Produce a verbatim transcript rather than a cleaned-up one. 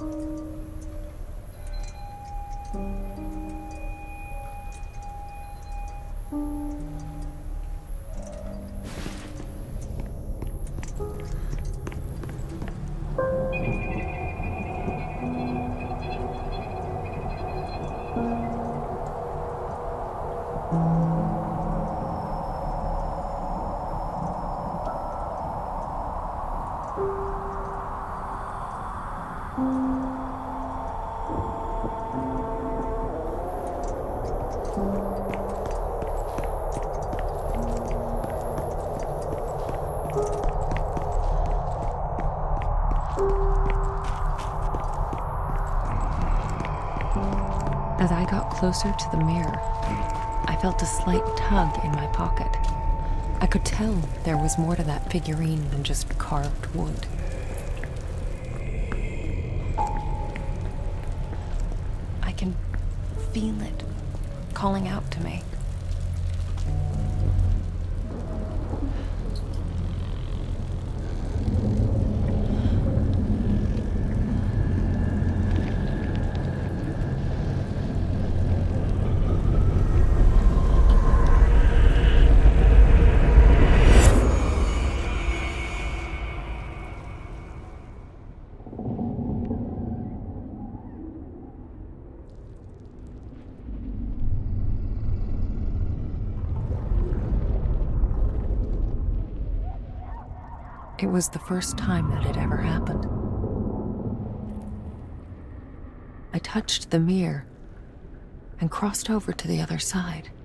As I got closer to the mirror, I felt a slight tug in my pocket. I could tell there was more to that figurine than just carved wood. I can feel it calling out to me. It was the first time that had ever happened. I touched the mirror and crossed over to the other side.